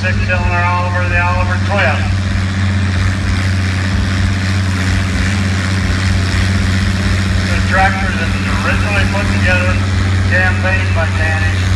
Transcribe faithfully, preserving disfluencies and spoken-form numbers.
six-cylinder Oliver, the Oliver Twist. This tractor that was originally put together, campaigned by Tanny,